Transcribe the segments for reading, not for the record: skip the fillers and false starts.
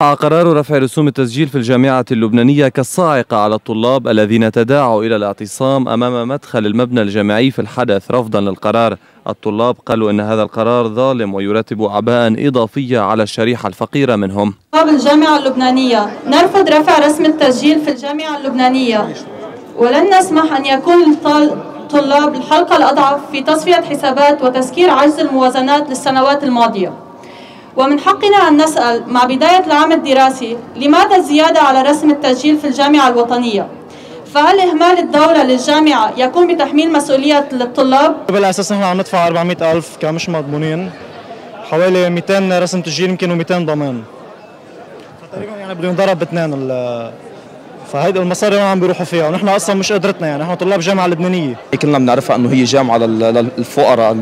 قرار رفع رسوم التسجيل في الجامعة اللبنانية كالصاعقة على الطلاب الذين تداعوا إلى الاعتصام أمام مدخل المبنى الجامعي في الحدث رفضا للقرار. الطلاب قالوا إن هذا القرار ظالم ويرتب أعباء إضافية على الشريحة الفقيرة منهم. طلاب الجامعة اللبنانية نرفض رفع رسم التسجيل في الجامعة اللبنانية، ولن نسمح أن يكون طلاب الحلقة الأضعف في تصفية حسابات وتسكير عجز الموازنات للسنوات الماضية. ومن حقنا أن نسأل مع بداية العام الدراسي لماذا الزيادة على رسم التسجيل في الجامعة الوطنية؟ فهل إهمال الدولة للجامعة يكون بتحميل مسؤولية للطلاب؟ بالأساس نحن عم ندفع 400,000 كمش مضمونين، حوالي 200 رسم تسجيل يمكن و200 ضمان، فتقريبا يعني بده ينضرب باثنين فهيدي المصاري وين عم بيروحوا فيها، ونحن اصلا مش قدرتنا، يعني نحن طلاب جامعه لبنانيه. كلنا بنعرفها انه هي جامعه للفقراء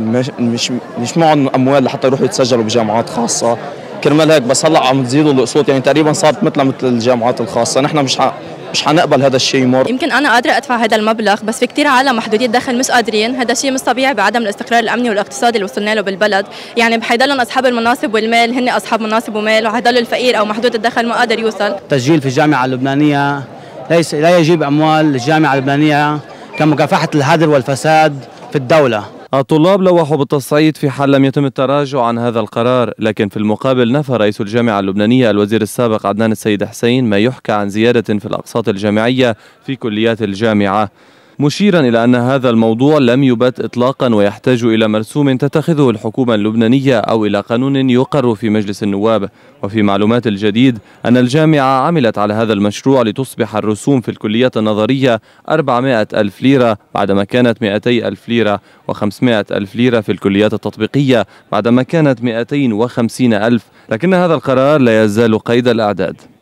مش معهم اموال لحتى يروحوا يتسجلوا بجامعات خاصه، كرمال هيك بس هلا عم تزيدوا القسوط، يعني تقريبا صارت مثل الجامعات الخاصه، نحن مش حنقبل هذا الشيء يمر. يمكن انا قادره ادفع هذا المبلغ، بس في كثير عالم محدودي الدخل مش قادرين، هذا الشيء مش طبيعي بعدم الاستقرار الامني والاقتصادي اللي وصلنا له بالبلد، يعني بحيضلن اصحاب المناصب والمال هن اصحاب مناصب ومال، وحيضل الفقير او محدود الدخل ما قادر يوصل. التسجيل في الجامعه اللبنانيه لا يجيب اموال الجامعه اللبنانيه كمكافحه الهدر والفساد في الدوله. الطلاب لوحوا بالتصعيد في حال لم يتم التراجع عن هذا القرار، لكن في المقابل نفى رئيس الجامعة اللبنانية الوزير السابق عدنان السيد حسين ما يحكى عن زيادة في الأقساط الجامعية في كليات الجامعة، مشيرا إلى أن هذا الموضوع لم يبت إطلاقا ويحتاج إلى مرسوم تتخذه الحكومة اللبنانية أو إلى قانون يقر في مجلس النواب. وفي معلومات الجديد أن الجامعة عملت على هذا المشروع لتصبح الرسوم في الكليات النظرية 400,000 ليرة بعدما كانت 200,000 ليرة، و500,000 ليرة في الكليات التطبيقية بعدما كانت 250,000، لكن هذا القرار لا يزال قيد الأعداد.